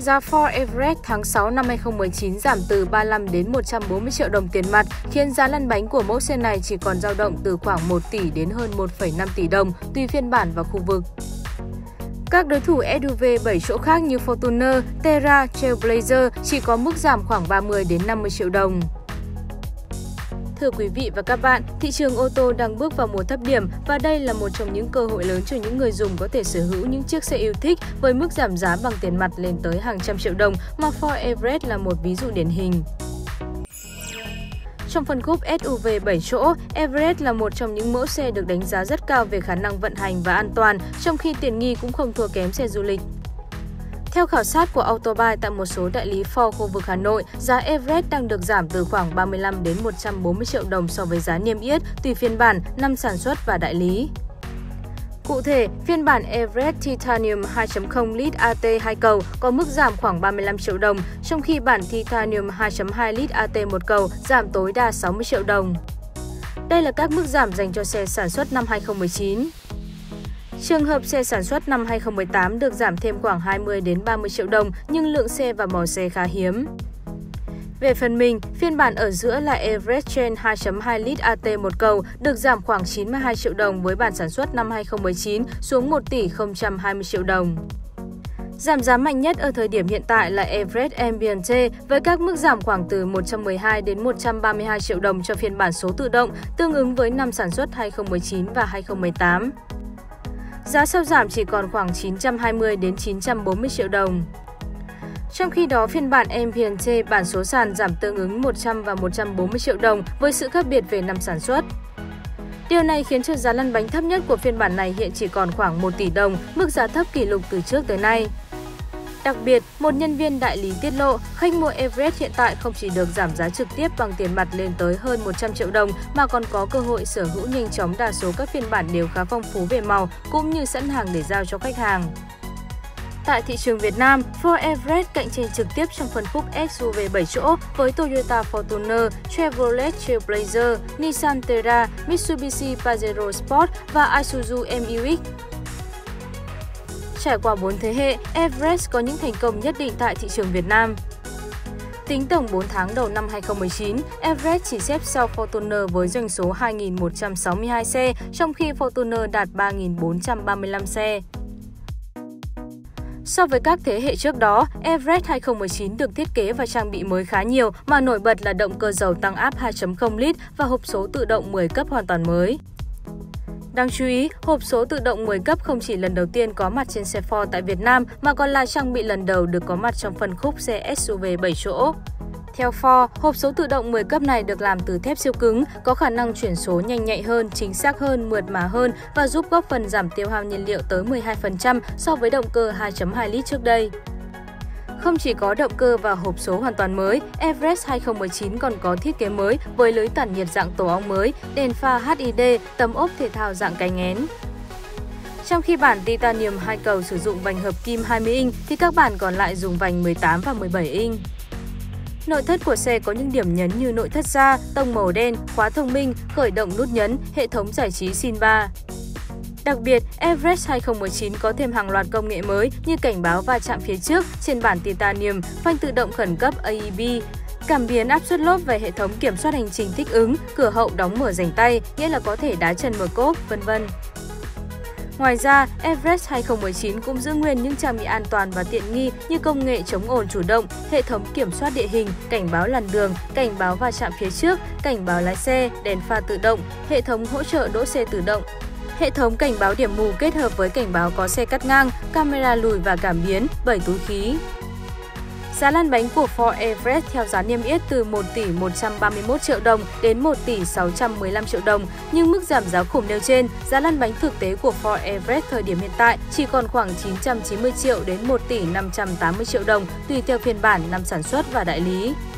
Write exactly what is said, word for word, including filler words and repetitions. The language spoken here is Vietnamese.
Giá Ford Everest tháng sáu năm hai nghìn không trăm mười chín giảm từ ba mươi lăm đến một trăm bốn mươi triệu đồng tiền mặt, khiến giá lăn bánh của mẫu xe này chỉ còn dao động từ khoảng một tỷ đến hơn một phẩy năm tỷ đồng, tùy phiên bản và khu vực. Các đối thủ ét u vê bảy chỗ khác như Fortuner, Terra, Trailblazer chỉ có mức giảm khoảng ba mươi đến năm mươi triệu đồng. Thưa quý vị và các bạn, thị trường ô tô đang bước vào mùa thấp điểm và đây là một trong những cơ hội lớn cho những người dùng có thể sở hữu những chiếc xe yêu thích với mức giảm giá bằng tiền mặt lên tới hàng trăm triệu đồng, mà Ford Everest là một ví dụ điển hình. Trong phân khúc ét u vê bảy chỗ, Everest là một trong những mẫu xe được đánh giá rất cao về khả năng vận hành và an toàn, trong khi tiện nghi cũng không thua kém xe du lịch. Theo khảo sát của Autobuy tại một số đại lý Ford khu vực Hà Nội, giá Everest đang được giảm từ khoảng ba mươi lăm đến một trăm bốn mươi triệu đồng so với giá niêm yết, tùy phiên bản, năm sản xuất và đại lý. Cụ thể, phiên bản Everest Titanium hai chấm không lít a tê hai cầu có mức giảm khoảng ba mươi lăm triệu đồng, trong khi bản Titanium hai chấm hai lít a tê một cầu giảm tối đa sáu mươi triệu đồng. Đây là các mức giảm dành cho xe sản xuất năm hai nghìn không trăm mười chín. Trường hợp xe sản xuất năm hai nghìn không trăm mười tám được giảm thêm khoảng hai mươi đến ba mươi triệu đồng, nhưng lượng xe và màu xe khá hiếm. Về phần mình, phiên bản ở giữa là Everest Gen hai chấm hai lít a tê một cầu được giảm khoảng chín mươi hai triệu đồng với bản sản xuất năm hai nghìn không trăm mười chín xuống một tỷ không trăm hai mươi triệu đồng. Giảm giá mạnh nhất ở thời điểm hiện tại là Everest Ambiente với các mức giảm khoảng từ một trăm mười hai đến một trăm ba mươi hai triệu đồng cho phiên bản số tự động, tương ứng với năm sản xuất hai nghìn không trăm mười chín và hai nghìn không trăm mười tám. Giá sau giảm chỉ còn khoảng chín trăm hai mươi đến chín trăm bốn mươi triệu đồng. Trong khi đó, phiên bản Ambiente bản số sàn giảm tương ứng một trăm và một trăm bốn mươi triệu đồng với sự khác biệt về năm sản xuất. Điều này khiến cho giá lăn bánh thấp nhất của phiên bản này hiện chỉ còn khoảng một tỷ đồng, mức giá thấp kỷ lục từ trước tới nay. Đặc biệt, một nhân viên đại lý tiết lộ, khách mua Everest hiện tại không chỉ được giảm giá trực tiếp bằng tiền mặt lên tới hơn một trăm triệu đồng mà còn có cơ hội sở hữu nhanh chóng đa số các phiên bản đều khá phong phú về màu cũng như sẵn hàng để giao cho khách hàng. Tại thị trường Việt Nam, Ford Everest cạnh tranh trực tiếp trong phân khúc ét u vê bảy chỗ với Toyota Fortuner, Chevrolet Trailblazer, Nissan Terra, Mitsubishi Pajero Sport và Isuzu em iu ích. Trải qua bốn thế hệ, Everest có những thành công nhất định tại thị trường Việt Nam. Tính tổng bốn tháng đầu năm hai nghìn không trăm mười chín, Everest chỉ xếp sau Fortuner với doanh số hai nghìn một trăm sáu mươi hai xe, trong khi Fortuner đạt ba nghìn bốn trăm ba mươi lăm xe. So với các thế hệ trước đó, Everest hai nghìn không trăm mười chín được thiết kế và trang bị mới khá nhiều mà nổi bật là động cơ dầu tăng áp hai chấm không lít và hộp số tự động mười cấp hoàn toàn mới. Đáng chú ý, hộp số tự động mười cấp không chỉ lần đầu tiên có mặt trên xe Ford tại Việt Nam mà còn là trang bị lần đầu được có mặt trong phân khúc xe ét u vê bảy chỗ. Theo Ford, hộp số tự động mười cấp này được làm từ thép siêu cứng, có khả năng chuyển số nhanh nhạy hơn, chính xác hơn, mượt mà hơn và giúp góp phần giảm tiêu hao nhiên liệu tới mười hai phần trăm so với động cơ hai chấm hai lít trước đây. Không chỉ có động cơ và hộp số hoàn toàn mới, Everest hai nghìn không trăm mười chín còn có thiết kế mới với lưới tản nhiệt dạng tổ ong mới, đèn pha hát i đê, tấm ốp thể thao dạng cánh én. Trong khi bản Titanium hai cầu sử dụng vành hợp kim hai mươi inch thì các bản còn lại dùng vành mười tám và mười bảy inch. Nội thất của xe có những điểm nhấn như nội thất da, tông màu đen, khóa thông minh, khởi động nút nhấn, hệ thống giải trí Sin ba. Đặc biệt, Everest hai nghìn không trăm mười chín có thêm hàng loạt công nghệ mới như cảnh báo va chạm phía trước trên bản Titanium, phanh tự động khẩn cấp a e bê, cảm biến áp suất lốp về hệ thống kiểm soát hành trình thích ứng, cửa hậu đóng mở rảnh tay, nghĩa là có thể đá chân mở cốp, vân vân. Ngoài ra, Everest hai nghìn không trăm mười chín cũng giữ nguyên những trang bị an toàn và tiện nghi như công nghệ chống ồn chủ động, hệ thống kiểm soát địa hình, cảnh báo làn đường, cảnh báo va chạm phía trước, cảnh báo lái xe, đèn pha tự động, hệ thống hỗ trợ đỗ xe tự động, hệ thống cảnh báo điểm mù kết hợp với cảnh báo có xe cắt ngang, camera lùi và cảm biến, bảy túi khí. Giá lăn bánh của Ford Everest theo giá niêm yết từ một tỷ một trăm ba mươi mốt triệu đồng đến một tỷ sáu trăm mười lăm triệu đồng, nhưng mức giảm giá khủng nêu trên, giá lăn bánh thực tế của Ford Everest thời điểm hiện tại chỉ còn khoảng chín trăm chín mươi triệu đến một tỷ năm trăm tám mươi triệu đồng, tùy theo phiên bản, năm sản xuất và đại lý.